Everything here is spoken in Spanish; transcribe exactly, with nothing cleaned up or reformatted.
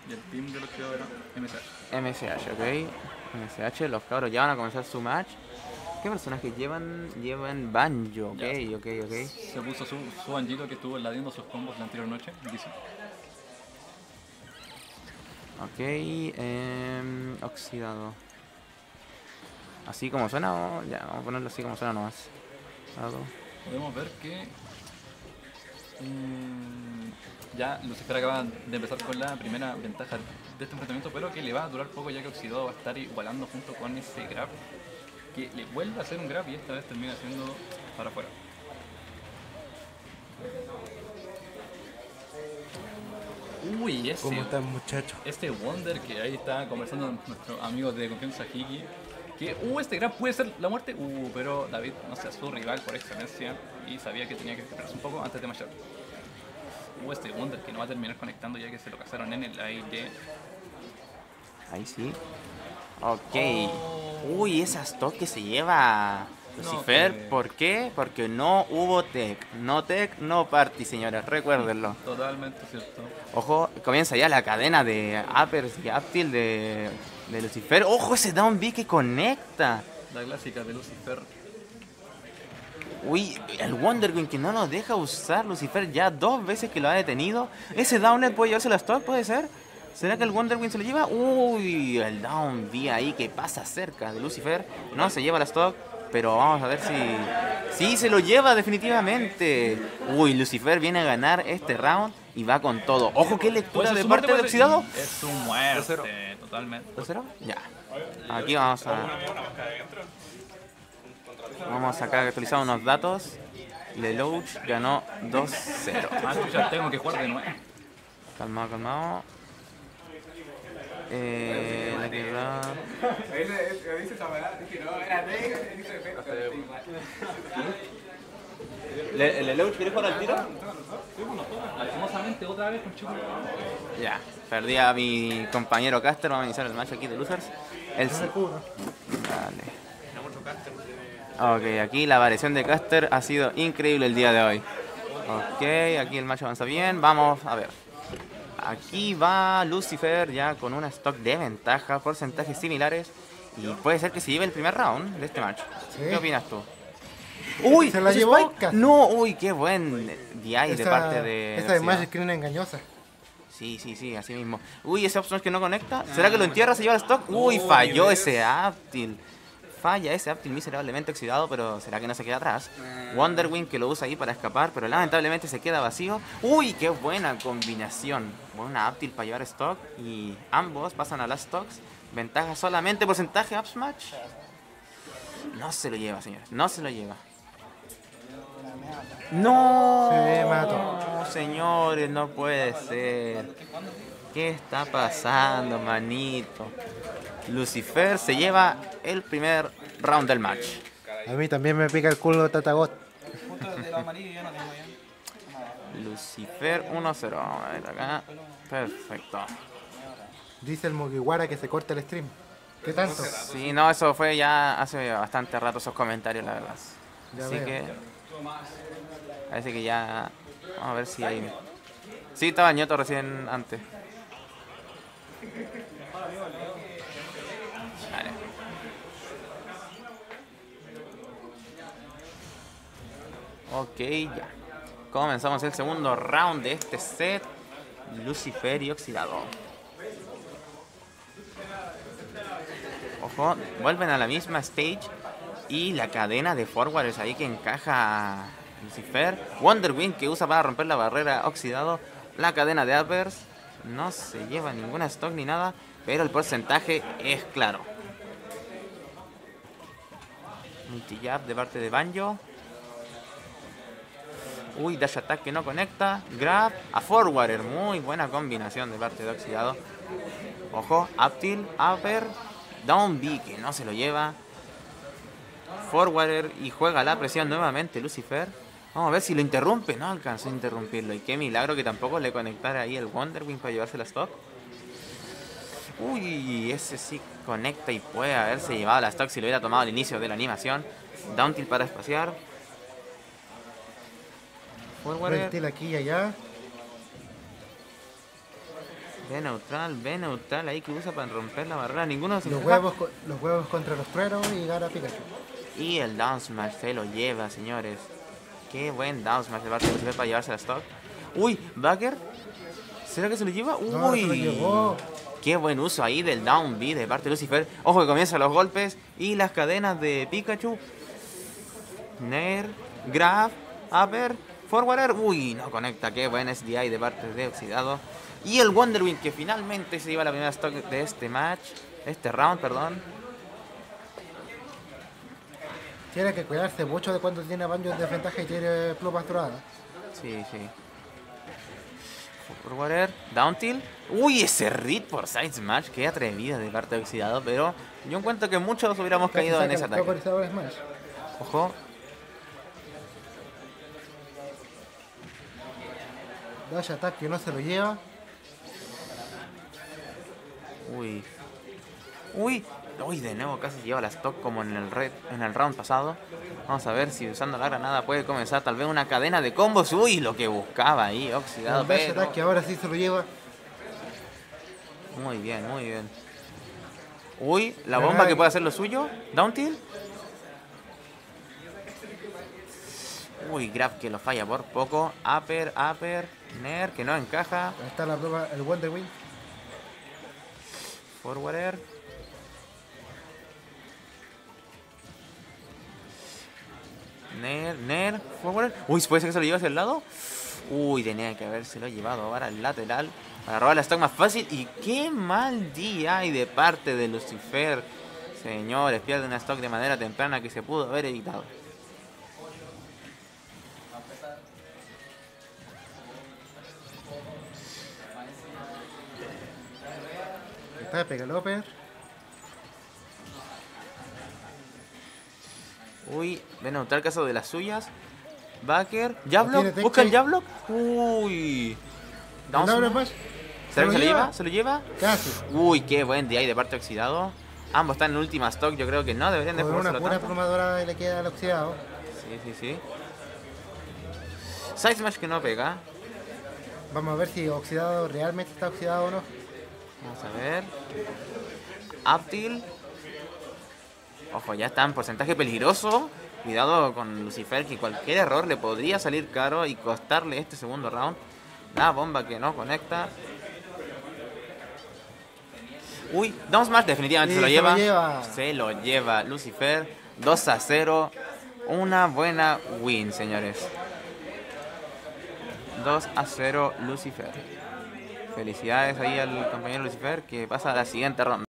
Y el team de los que era M S H. M S H, ok. M S H, los cabros ya van a comenzar su match. ¿Qué personajes llevan? Llevan Banjo, ok, Ya. ok, ok. Se puso su, su Banjito que estuvo ladiendo sus combos la anterior noche, dice. Ok, eh, oxidado. Así como suena, o ya, vamos a ponerlo así como suena nomás. Dado. Podemos ver que mm, ya Lucifer acaba de empezar con la primera ventaja de este enfrentamiento, pero que le va a durar poco ya que Oxidado va a estar igualando junto con ese grab, que le vuelve a hacer un grab y esta vez termina siendo para afuera. Uy, ese, ¿Cómo están, muchachos? este Wonder que ahí está conversando nuestro amigo de confianza Hiki, que uh, este grab puede ser la muerte, uh, pero David no sea su rival por excelencia y sabía que tenía que esperarse un poco antes de marchar. Uh, este Wonder que no va a terminar conectando ya que se lo cazaron en el aire. Ahí sí. Ok. Oh. Uy, esas dos que se lleva Lucifer. que- ¿Por qué? Porque no hubo tech. No tech, no party, señores. Recuérdenlo. Totalmente cierto. Ojo, comienza ya la cadena de uppers y uptilt de, de Lucifer. Ojo, ese down B que conecta. La clásica de Lucifer. Uy, el Wonder Wing que no nos deja usar Lucifer ya dos veces que lo ha detenido. Ese downlet puede llevarse la stock, puede ser. ¿Será que el Wonder Wing se lo lleva? Uy, el down B ahí que pasa cerca de Lucifer. No se lleva la stock, pero vamos a ver si... Sí, se lo lleva definitivamente. Uy, Lucifer viene a ganar este round y va con todo. Ojo, qué lectura ¿Puede de ser su parte muerte? de Oxidado. Es su muerte, totalmente. ¿dos cero? Ya. Aquí vamos a... Vamos a acá actualizar unos datos. Lelouch ganó dos cero. Ah, ya tengo que jugar de nuevo. Calmado, calmado. Eh, la que va... ¿Le, ¿Lelouch quiere jugar al tiro? Lastimosamente, otra vez con Chico. Ya, perdí a mi compañero Caster. Vamos a iniciar el match aquí de Losers. El sí. Vale. Ok, aquí la variación de Caster ha sido increíble el día de hoy. Ok, aquí el match avanza bien. Vamos a ver. Aquí va Lucifer ya con una stock de ventaja, porcentajes similares. Y puede ser que se lleve el primer round de este match. Sí. ¿Qué opinas tú? ¡Uy! Se la ¿ese llevó spike? Ika. No, uy, qué buen D I de Esa- parte de... Esa de Oxidado. Magic Screen engañosa. Sí, sí, sí, así mismo. Uy, ese option que no conecta. ¿Será que lo entierra, se lleva el stock? Uy, falló ese Aptil. Falla ese Aptil miserablemente oxidado, pero ¿será que no se queda atrás? Wonder Wing que lo usa ahí para escapar, pero lamentablemente se queda vacío. Uy, qué buena combinación. Buena Aptil para llevar stock y ambos pasan a las stocks. Ventaja solamente porcentaje up smash. No se lo lleva, señores. No se lo lleva. No, Se mató. señores, no puede ser. ¿Qué está pasando, manito? Lucifer se lleva el primer round del match. A mí también me pica el culo Tatagot. Lucifer uno cero. Vamos a ver acá. Perfecto. Dice el Mugiwara que se corta el stream. ¿Qué tanto? Sí, no, eso fue ya hace bastante rato esos comentarios, la verdad. Ya Así veo. que parece que ya... Vamos a ver si hay... Sí, estaba Ñoto recién antes. Vale. Ok, ya. Comenzamos el segundo round de este set. Lucifer y Oxidado. Ojo, vuelven a la misma stage. Y la cadena de forwarders ahí que encaja Lucifer. Wonder Wing que usa para romper la barrera Oxidado. La cadena de uppers. No se lleva ninguna stock ni nada. Pero el porcentaje es claro. Multi-jab de parte de Banjo. Uy, dash attack que no conecta. Grab a forwarder. Muy buena combinación de parte de Oxidado. Ojo, up tilt, upper. Down B que no se lo lleva. Forwarder y juega la presión nuevamente Lucifer. Vamos a ver si lo interrumpe. No alcanzó a interrumpirlo. Y qué milagro que tampoco le conectara ahí el Wonder Wing para llevarse la stock. Uy, ese sí conecta y puede haberse llevado la stock si lo hubiera tomado al inicio de la animación. Down tilt para espaciar. Forwarder. Reptil aquí y allá. B neutral, B neutral ahí que usa para romper la barrera. Ninguno se Los encaja. huevos, co- los huevos contra los truenos y gana Pikachu. Y el down smash se lo lleva, señores. Qué buen down smash de parte de Lucifer para llevarse la stock. Uy, Backer. ¿Será que se lo lleva? Uy. No, se lo llevó. Qué buen uso ahí del down B de parte de Lucifer. Ojo que comienzan los golpes y las cadenas de Pikachu. Nair, Grab, Upper, Forwarder. Uy, no conecta. Qué buen S D I de parte de Oxidado. Y el Wonder Wing que finalmente se lleva la primera stock de este match. Este round, perdón. Tiene que cuidarse mucho de cuando tiene Banjo en desventaja y tiene plumas doradas. Sí, sí. Forwarder, down tilt. Uy, ese read por side smash. Qué atrevida de parte de Oxidado. Pero yo encuentro que muchos hubiéramos Casi caído en saca ese el ataque. Vaporizador Smash. Ojo. Dash Attack que no se lo lleva. Uy. Uy. Uy, de nuevo casi lleva la stock como en el red, en el round pasado. Vamos a ver si usando la granada puede comenzar tal vez una cadena de combos. Uy, lo que buscaba ahí, Oxidado. El Dash Pero... Attack que ahora sí se lo lleva. Muy bien, muy bien. Uy, la Pero bomba hay- que puede hacer lo suyo. Down tilt. Uy, grab que lo falla por poco. Upper, upper. Nair que no encaja. Ahí está la pluma, el Wonder Wing. Forwarder. Nair, Nair, forwarder. Uy, ¿puede ser que se lo lleve hacia el lado? Uy, tenía que habérselo llevado ahora al lateral para robar la stock más fácil. Y qué mal día hay de parte de Lucifer. Señores, pierde una stock de manera temprana que se pudo haber evitado. Está Pegaloper. Uy, ven a notar el caso de las suyas. Backer, Jablock, tiene busca el Tech Jablock. Uy. Down Down smash. Smash. ¿Será que se lo lleva? ¿Se lo lleva? Casi. Uy, qué buen D I de parte Oxidado. Ambos están en última stock, yo creo que no deberían de Con una jugárselo pura tanto. pluma dorada y le queda al oxidado. Sí, sí, sí. Side Smash que no pega. Vamos a ver si oxidado realmente está oxidado o no. Vamos a ver. Up tilt. Ojo, ya está en porcentaje peligroso. Cuidado con Lucifer, que cualquier error le podría salir caro y costarle este segundo round. La bomba que no conecta. Uy, Down Smash definitivamente Sí, se lo se lleva. lo lleva. Se lo lleva Lucifer. dos a cero. Una buena win, señores. dos a cero Lucifer. Felicidades ahí al compañero Lucifer que pasa a la siguiente ronda.